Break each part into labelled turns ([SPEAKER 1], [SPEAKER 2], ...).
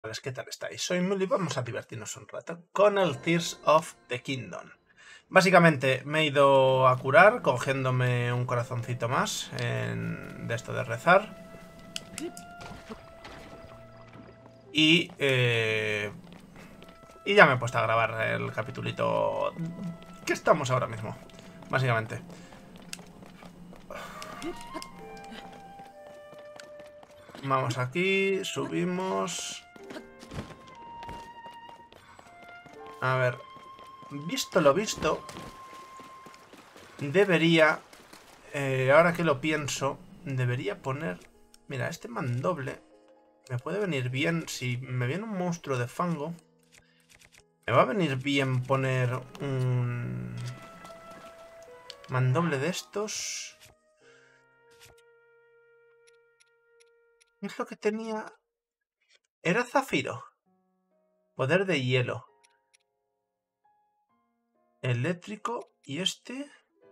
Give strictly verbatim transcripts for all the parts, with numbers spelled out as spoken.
[SPEAKER 1] ¿Qué tal estáis? Soy Muli y vamos a divertirnos un rato con el Tears of the Kingdom. Básicamente me he ido a curar cogiéndome un corazoncito más en... de esto de rezar. Y... Eh... Y ya me he puesto a grabar el capitulito que estamos ahora mismo. Básicamente. Vamos aquí, subimos... A ver... Visto lo visto... Debería... Eh, ahora que lo pienso... Debería poner... Mira, este mandoble... Me puede venir bien... Si me viene un monstruo de fango... Me va a venir bien poner un... Mandoble de estos... ¿Qué es lo que tenía? Era zafiro. Poder de hielo. Eléctrico. ¿Y este?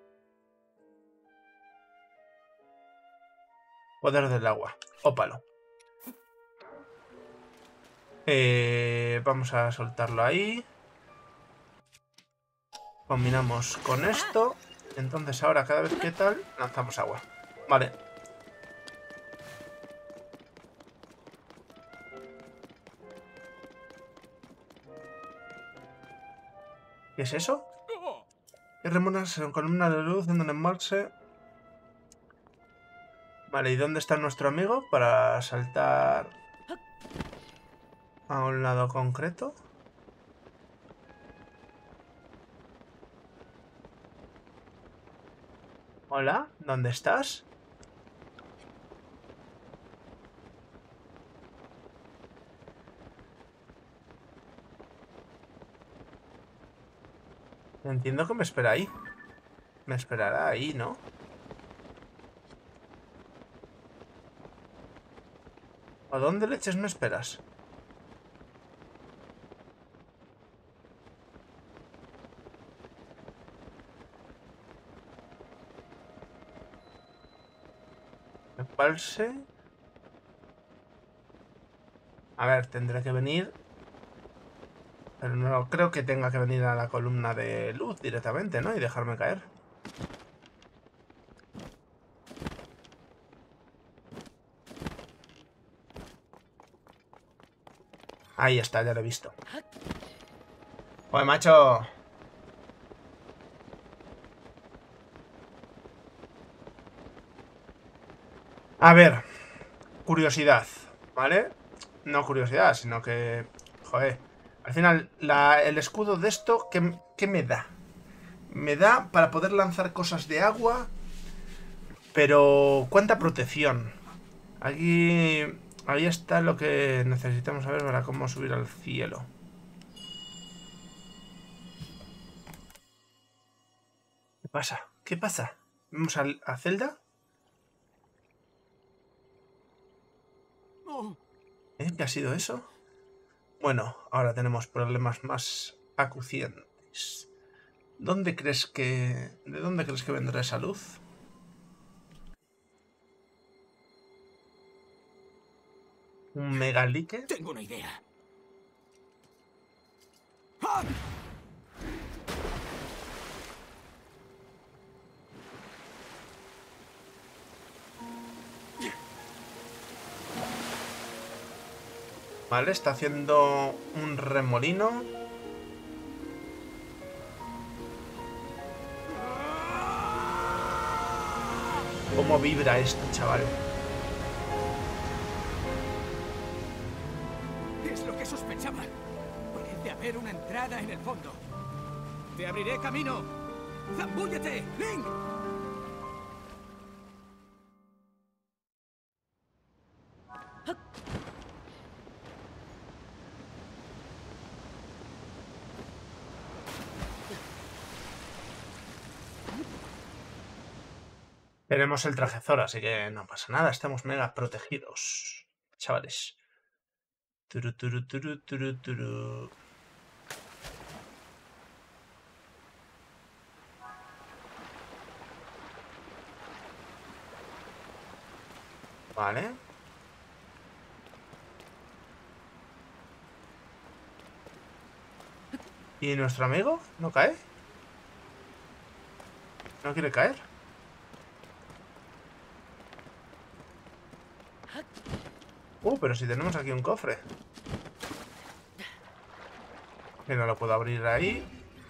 [SPEAKER 1] Poder del agua. Ópalo. Eh, vamos a soltarlo ahí. Combinamos con esto. Entonces ahora cada vez que tal, lanzamos agua. Vale. ¿Qué es eso? ¿Qué remonas son columnas de luz en donde embalse? Vale, ¿y dónde está nuestro amigo? Para saltar a un lado concreto. Hola, ¿dónde estás? Entiendo que me espera ahí. Me esperará ahí, ¿no? ¿A dónde leches me esperas? Embalse. A ver, tendré que venir. Pero no creo que tenga que venir a la columna de luz directamente, ¿no? Y dejarme caer. Ahí está, ya lo he visto. ¡Oye, macho! A ver, curiosidad, ¿vale? No curiosidad, sino que... Joder. Al final, la, el escudo de esto, ¿qué, ¿qué me da? Me da para poder lanzar cosas de agua... Pero... ¿Cuánta protección? Aquí... Ahí está lo que necesitamos saber para cómo subir al cielo. ¿Qué pasa? ¿Qué pasa? ¿Vamos a, a Zelda? ¿Eh? ¿Qué ha sido eso? Bueno, ahora tenemos problemas más acuciantes. ¿Dónde crees que... ¿De dónde crees que vendrá esa luz? ¿Un megalique?
[SPEAKER 2] Tengo una idea.
[SPEAKER 1] Vale, está haciendo un remolino. ¿Cómo vibra esto, chaval?
[SPEAKER 2] Es lo que sospechaba. Parece haber una entrada en el fondo. ¡Te abriré camino! ¡Zambúllete, Link!
[SPEAKER 1] Tenemos el traje Zora, así que no pasa nada. Estamos mega protegidos, chavales. Turu, turu, turu, turu, turu. Vale. ¿Y nuestro amigo? ¿No cae? ¿No quiere caer? Uh, pero si tenemos aquí un cofre. Que no lo puedo abrir ahí.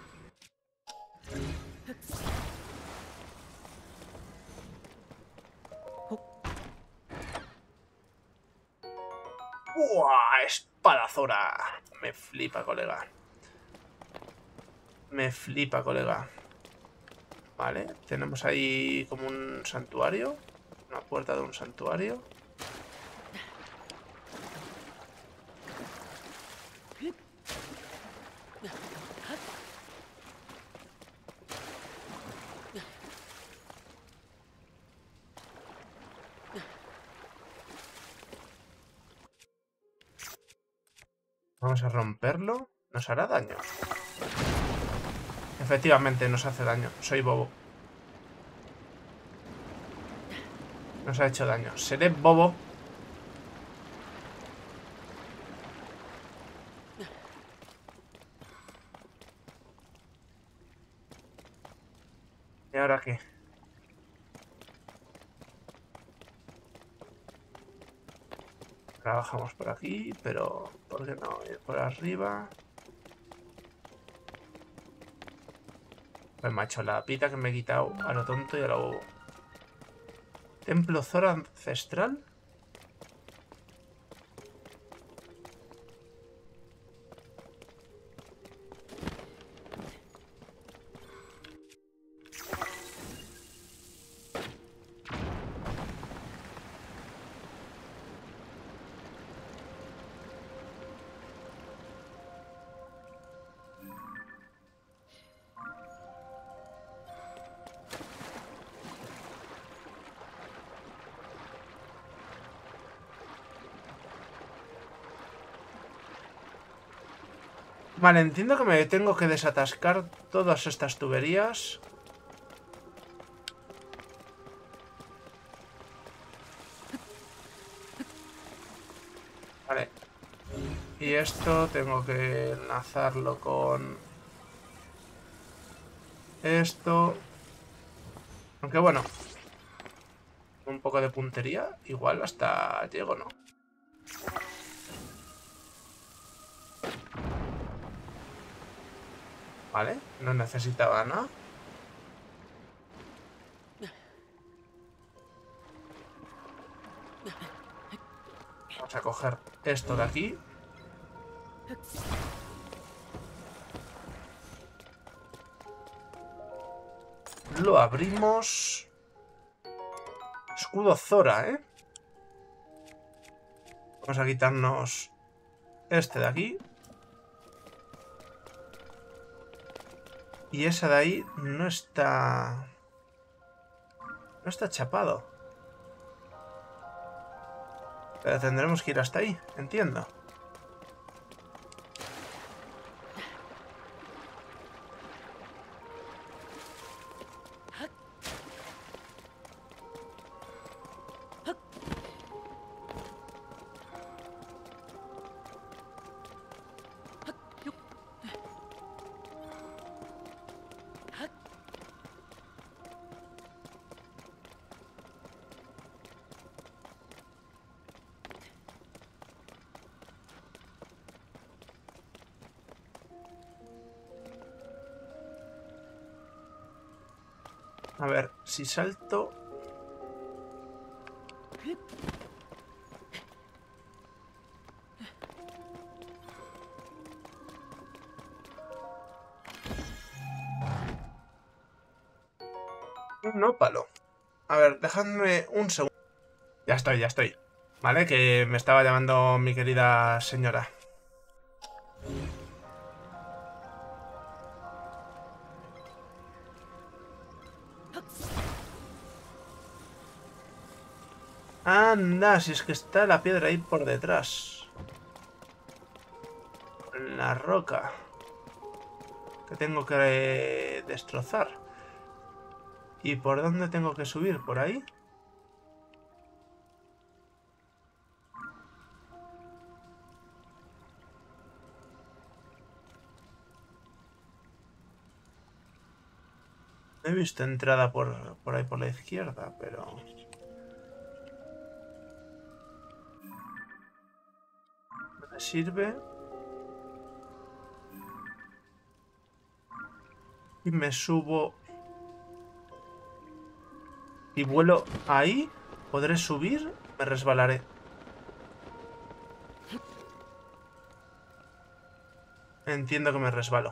[SPEAKER 1] ¡Uah! ¡Espadazora! Me flipa, colega. Me flipa, colega. Vale, tenemos ahí como un santuario. Una puerta de un santuario. Vamos a romperlo. ¿Nos hará daño? Efectivamente, nos hace daño. Soy bobo. Nos ha hecho daño. Seré bobo. ¿Y ahora qué? Trabajamos por aquí, pero ¿por qué no ir por arriba? Pues macho, la pita que me he quitado a lo tonto y a lo bobo. ¿Templo Zora ancestral? Vale, entiendo que me tengo que desatascar todas estas tuberías. Vale. Y esto tengo que enlazarlo con esto. Aunque bueno, un poco de puntería, igual hasta llego, ¿no? Vale, no necesitaba nada. Vamos a coger esto de aquí. Lo abrimos. Escudo Zora, ¿eh? Vamos a quitarnos este de aquí. Y ese de ahí no está... No está chapado. Pero tendremos que ir hasta ahí, entiendo. A ver, si salto... Un ópalo. A ver, dejadme un segundo. Ya estoy, ya estoy. Vale, que me estaba llamando mi querida señora. Anda, si es que está la piedra ahí por detrás. La roca. Que tengo que destrozar. ¿Y por dónde tengo que subir? ¿Por ahí? He visto entrada por, por ahí por la izquierda, pero... ¿No me sirve? Y me subo... Y vuelo ahí. ¿Podré subir? Me resbalaré. Entiendo que me resbalo.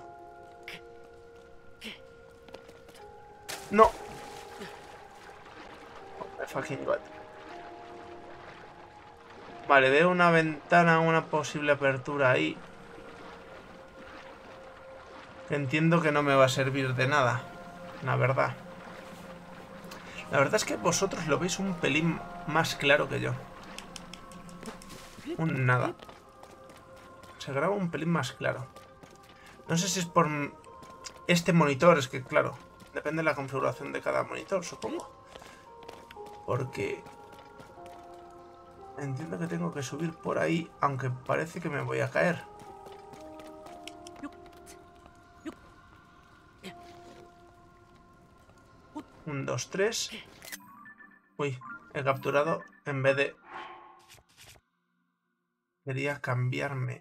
[SPEAKER 1] ¡No! Oh, my fucking god. Vale, veo una ventana, una posible apertura ahí. Entiendo que no me va a servir de nada, la verdad. La verdad es que vosotros lo veis un pelín más claro que yo. Un nada. Se graba un pelín más claro. No sé si es por este monitor, es que claro, depende de la configuración de cada monitor, supongo. Porque... entiendo que tengo que subir por ahí, aunque parece que me voy a caer. Un, dos, tres. Uy, he capturado en vez de... Quería cambiarme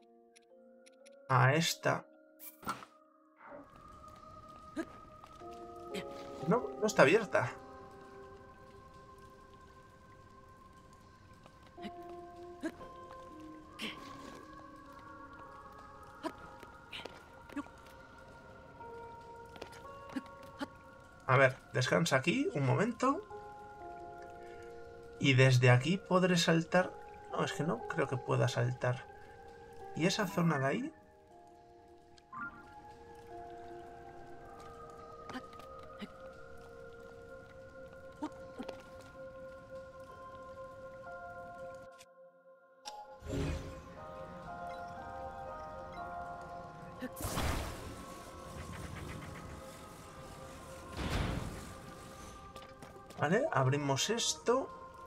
[SPEAKER 1] a esta. No, no está abierta. A ver, descansa aquí un momento. Y desde aquí podré saltar... No, es que no creo que pueda saltar. ¿Y esa zona de ahí? Vale, abrimos esto.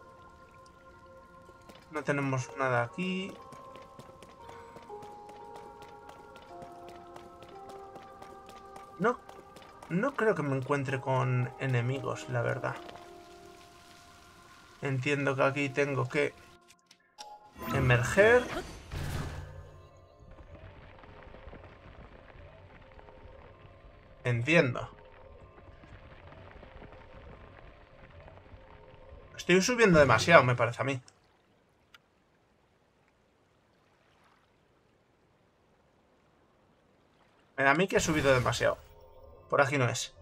[SPEAKER 1] No tenemos nada aquí. No, no creo que me encuentre con enemigos, la verdad. Entiendo que aquí tengo que emerger. Entiendo. Estoy subiendo demasiado, me parece a mí. Me da a mí que he subido demasiado. Por aquí no es.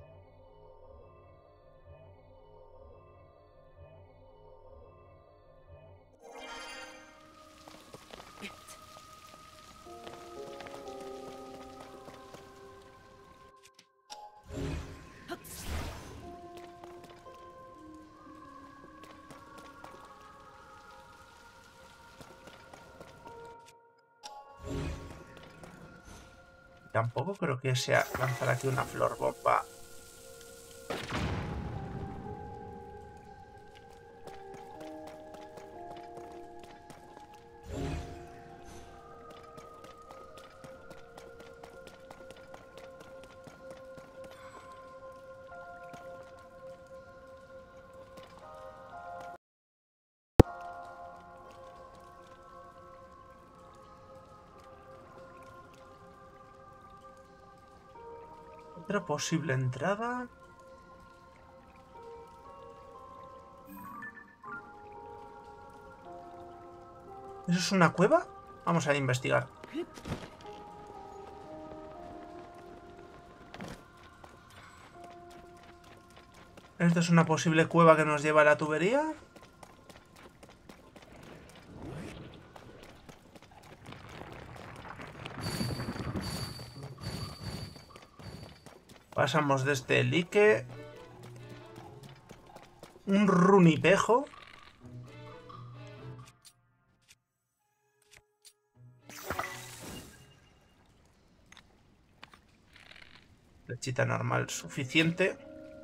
[SPEAKER 1] Tampoco creo que sea lanzar aquí una flor bomba. Otra posible entrada. ¿Eso es una cueva? Vamos a investigar. ¿Esto es una posible cueva que nos lleva a la tubería? Pasamos de este lique. Un runipejo. Flechita normal suficiente.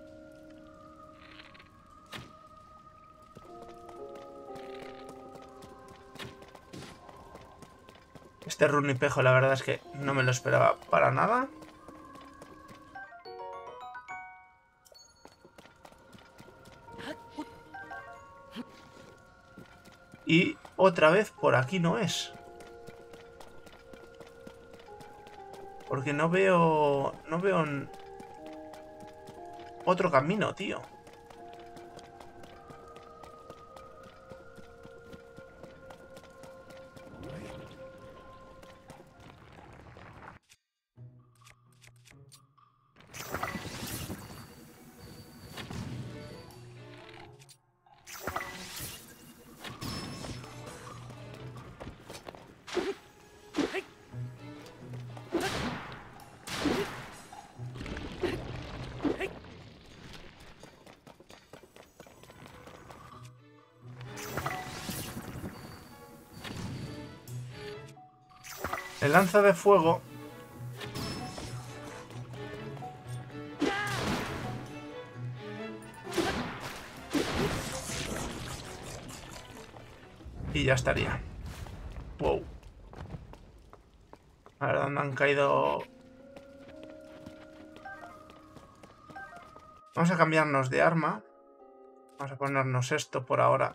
[SPEAKER 1] Este runipejo la verdad es que no me lo esperaba para nada. Y otra vez por aquí no es. Porque no veo... No veo... otro camino, tío. El lanza de fuego... Y ya estaría. Wow. A ver, ¿dónde han caído? Vamos a cambiarnos de arma. Vamos a ponernos esto por ahora.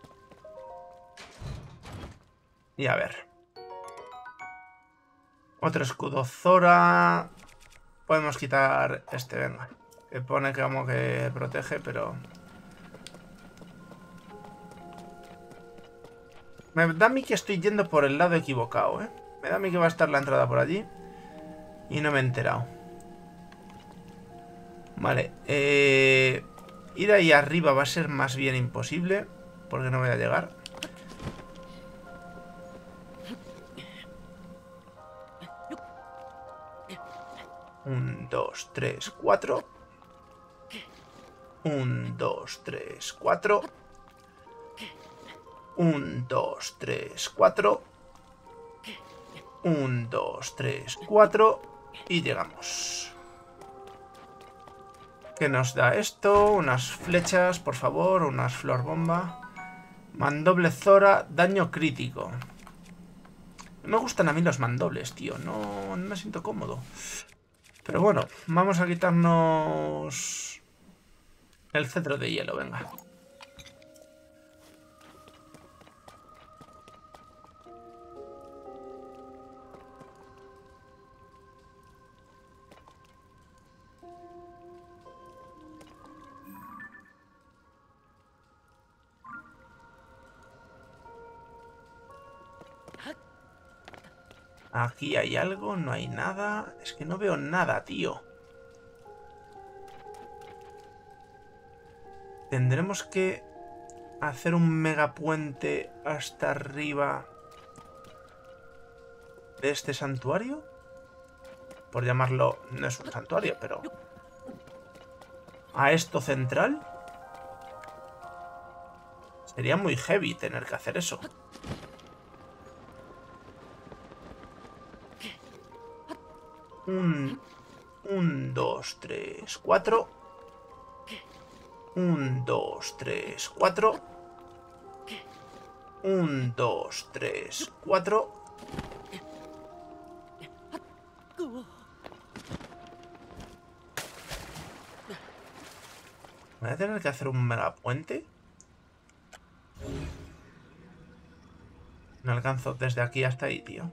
[SPEAKER 1] Y a ver. Otro escudo Zora. Podemos quitar este, venga. Que pone que como que protege, pero... Me da a mí que estoy yendo por el lado equivocado, ¿eh? Me da a mí que va a estar la entrada por allí. Y no me he enterado. Vale. Eh... Ir ahí arriba va a ser más bien imposible. Porque no voy a llegar. Un, dos, tres, cuatro. Un, dos, tres, cuatro. Un, dos, tres, cuatro. Un, dos, tres, cuatro. Y llegamos. ¿Qué nos da esto? Unas flechas, por favor. Unas flor bomba. Mandoble Zora. Daño crítico. No me gustan a mí los mandobles, tío. No, no me siento cómodo. Pero bueno, vamos a quitarnos el cetro de hielo, venga. Aquí hay algo, no hay nada. Es que no veo nada, tío. Tendremos que hacer un megapuente hasta arriba de este santuario. Por llamarlo, no es un santuario, pero... a esto central. Sería muy heavy tener que hacer eso. Un... Un, dos, tres, cuatro. Un, dos, tres, cuatro. Un, dos, tres, cuatro. Voy a tener que hacer un megapuente. No alcanzo desde aquí hasta ahí, tío.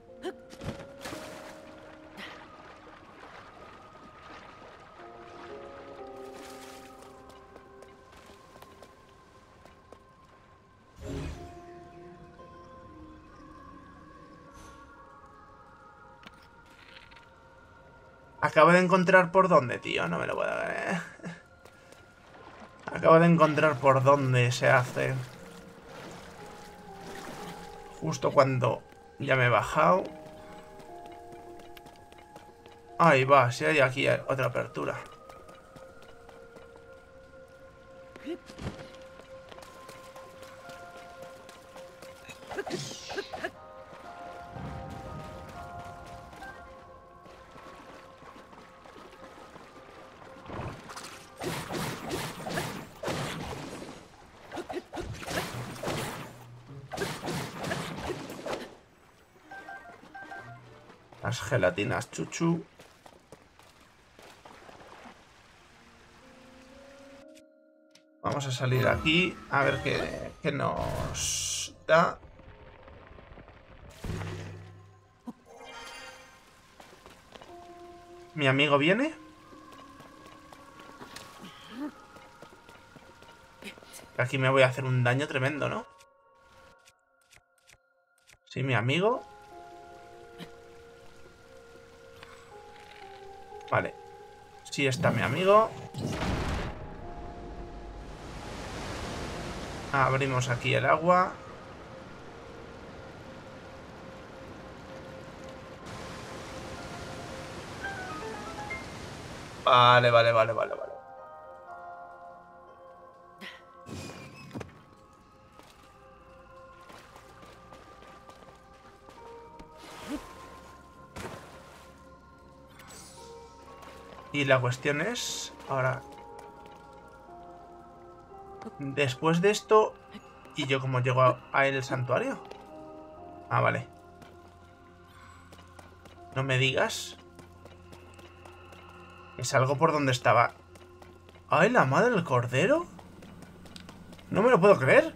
[SPEAKER 1] Acabo de encontrar por dónde, tío. No me lo puedo creer. Acabo de encontrar por dónde se hace. Justo cuando ya me he bajado. Ahí va, si hay aquí otra apertura. Las gelatinas chuchu. Vamos a salir aquí a ver qué, qué nos está. ¿Mi amigo viene? Aquí me voy a hacer un daño tremendo, ¿no? Sí, mi amigo. Vale. Sí está mi amigo. Abrimos aquí el agua. Vale, vale, vale, vale, vale. Y la cuestión es... Ahora... Después de esto... ¿Y yo cómo llego a, a el santuario? Ah, vale. No me digas. Es algo por donde estaba. ¡Ay, la madre del cordero! No me lo puedo creer.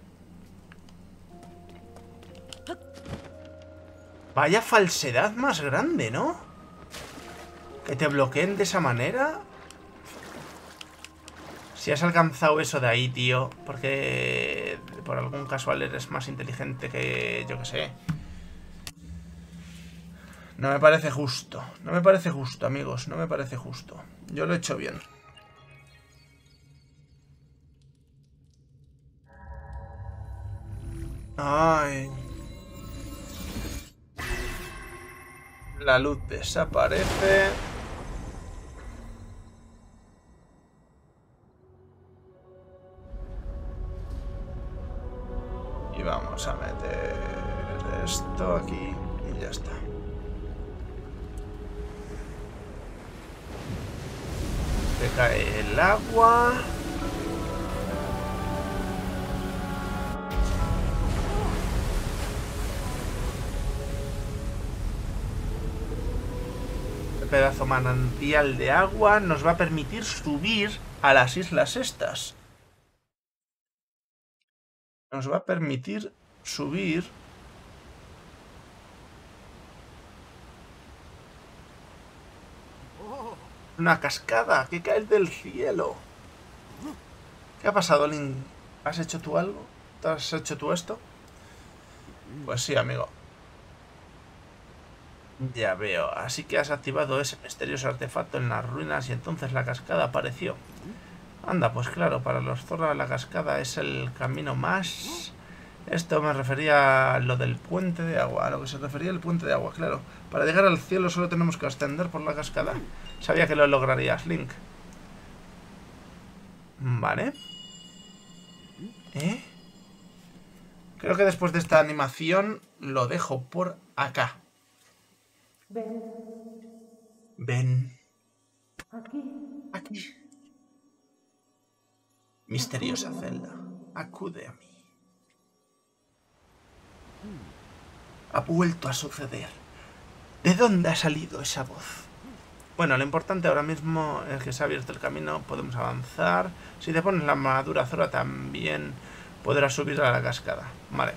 [SPEAKER 1] Vaya falsedad más grande, ¿no? Que te bloqueen de esa manera. Si has alcanzado eso de ahí, tío, porque por algún casual eres más inteligente que yo que sé. No me parece justo. No me parece justo, amigos. No me parece justo. Yo lo he hecho bien. Ay. La luz desaparece. Y vamos a meter esto aquí y ya está. Se cae el agua. El pedazo manantial de agua nos va a permitir subir a las islas estas. Nos va a permitir subir. Una cascada que cae del cielo. ¿Qué ha pasado, Link? ¿Has hecho tú algo? ¿Te has hecho tú esto? Pues sí, amigo. Ya veo. Así que has activado ese misterioso artefacto en las ruinas y entonces la cascada apareció. Anda, pues claro, para los zorros la cascada es el camino más... Esto me refería a lo del puente de agua, a lo que se refería el puente de agua, claro. Para llegar al cielo solo tenemos que ascender por la cascada. Sabía que lo lograrías, Link. Vale. ¿Eh? Creo que después de esta animación lo dejo por acá.
[SPEAKER 3] Ven.
[SPEAKER 1] Ven.
[SPEAKER 3] Aquí.
[SPEAKER 1] Aquí. Misteriosa celda. Acude a mí. Ha vuelto a suceder. ¿De dónde ha salido esa voz? Bueno, lo importante ahora mismo es que se ha abierto el camino. Podemos avanzar. Si te pones la armadura Zora también podrás subir a la cascada. Vale.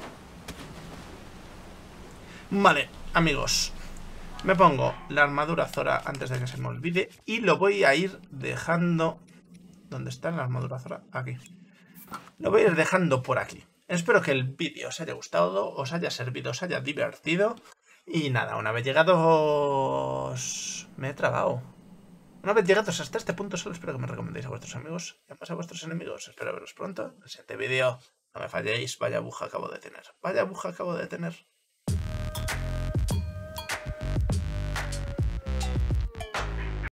[SPEAKER 1] Vale, amigos. Me pongo la armadura Zora antes de que se me olvide. Y lo voy a ir dejando... ¿Dónde está la armadura Zora? Aquí. Lo voy a ir dejando por aquí. Espero que el vídeo os haya gustado, os haya servido, os haya divertido. Y nada, una vez llegados... Me he trabado. Una vez llegados hasta este punto, solo espero que me recomendéis a vuestros amigos y además a vuestros enemigos. Espero veros pronto en el siguiente vídeo. No me falléis, vaya aguja acabo de tener. Vaya aguja acabo de tener.